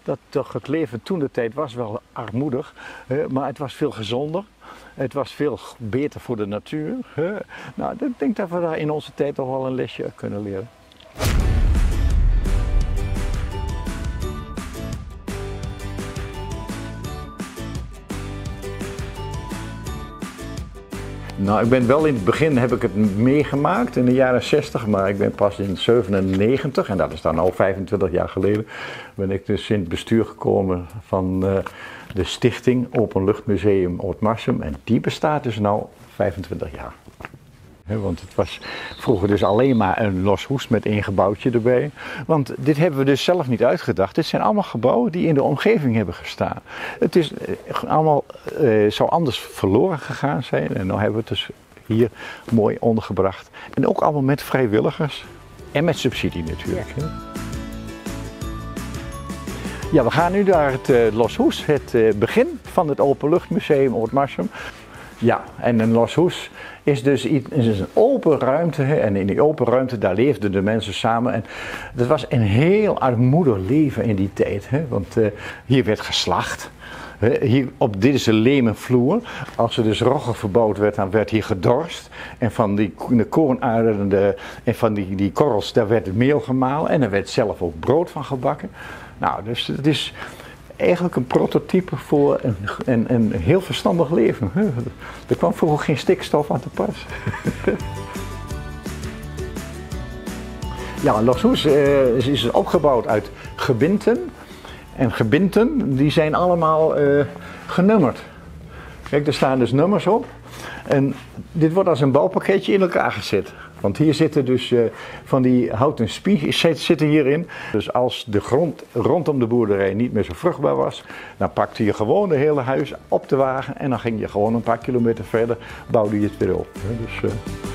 dat toch het leven toen de tijd was wel armoedig, maar het was veel gezonder. Het was veel beter voor de natuur. Nou, ik denk dat we daar in onze tijd toch wel een lesje uit kunnen leren. Nou, ik ben wel in het begin heb ik het meegemaakt in de jaren 60, maar ik ben pas in 97, en dat is dan al 25 jaar geleden, ben ik dus in het bestuur gekomen van de stichting Openluchtmuseum Oud-Marsum en die bestaat dus nu 25 jaar. Want het was vroeger dus alleen maar een los hoes met één gebouwtje erbij. Want dit hebben we dus zelf niet uitgedacht. Dit zijn allemaal gebouwen die in de omgeving hebben gestaan. Het is allemaal zou anders verloren gegaan zijn. En nu hebben we het dus hier mooi ondergebracht. En ook allemaal met vrijwilligers. En met subsidie natuurlijk. Ja. Ja, we gaan nu naar het Los Hoes. Het begin van het Openluchtmuseum Oud-Marsum. Ja, en een Los Hoes is dus een open ruimte en in die open ruimte daar leefden de mensen samen en dat was een heel armoedig leven in die tijd, want hier werd geslacht. Dit is een lemen vloer. Als er dus rogge verbouwd werd, dan werd hier gedorst. En van de koonaarden en van die korrels, daar werd het meel gemalen en er werd zelf ook brood van gebakken. Nou, dus het is eigenlijk een prototype voor een heel verstandig leven. Er kwam vroeger geen stikstof aan te pas. Ja, Los Hoes is opgebouwd uit gebinten. En gebinten die zijn allemaal genummerd. Kijk, er staan dus nummers op. En dit wordt als een bouwpakketje in elkaar gezet. Want hier zitten dus van die houten spies zitten hierin. Dus als de grond rondom de boerderij niet meer zo vruchtbaar was, dan pakte je gewoon het hele huis op de wagen en dan ging je gewoon een paar kilometer verder, bouwde je het weer op. Dus,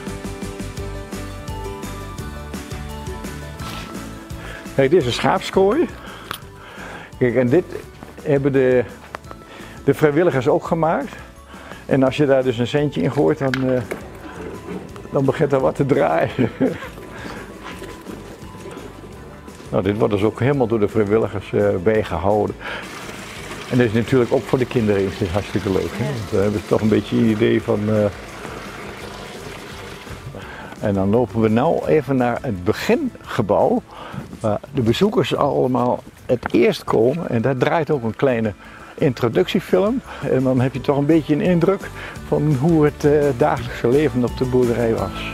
kijk, dit is een schaapskooi. Kijk, en dit hebben de vrijwilligers ook gemaakt. En als je daar dus een centje in gooit, dan begint er wat te draaien. Nou, dit wordt dus ook helemaal door de vrijwilligers bijgehouden. En dat is natuurlijk ook voor de kinderen is dit hartstikke leuk. Hè? Want dan hebben ze toch een beetje een idee van... En dan lopen we nou even naar het begingebouw. Waar de bezoekers allemaal het eerst komen. En daar draait ook een kleine introductiefilm. En dan heb je toch een beetje een indruk van hoe het dagelijkse leven op de boerderij was.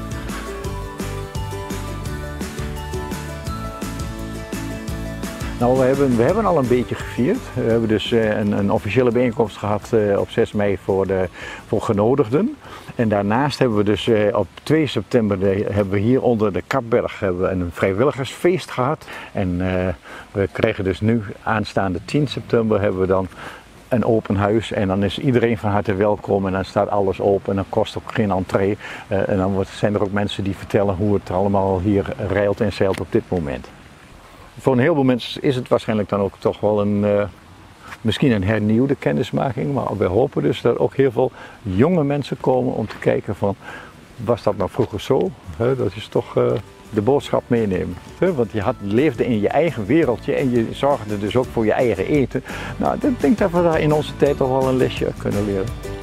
Nou, we hebben al een beetje gevierd. We hebben dus een officiële bijeenkomst gehad op 6 mei voor genodigden. En daarnaast hebben we dus op 2 september hebben we hier onder de Kapberg een vrijwilligersfeest gehad. En we kregen dus nu aanstaande 10 september hebben we dan een open huis. En dan is iedereen van harte welkom en dan staat alles open en dan kost ook geen entree. En dan zijn er ook mensen die vertellen hoe het allemaal hier reilt en zeilt op dit moment. Voor een heleboel mensen is het waarschijnlijk dan ook toch wel misschien een hernieuwde kennismaking, maar we hopen dus dat ook heel veel jonge mensen komen om te kijken van, was dat nou vroeger zo? Dat is toch de boodschap meenemen. Want je leefde in je eigen wereldje en je zorgde dus ook voor je eigen eten. Nou, ik denk dat we daar in onze tijd toch wel een lesje uit kunnen leren.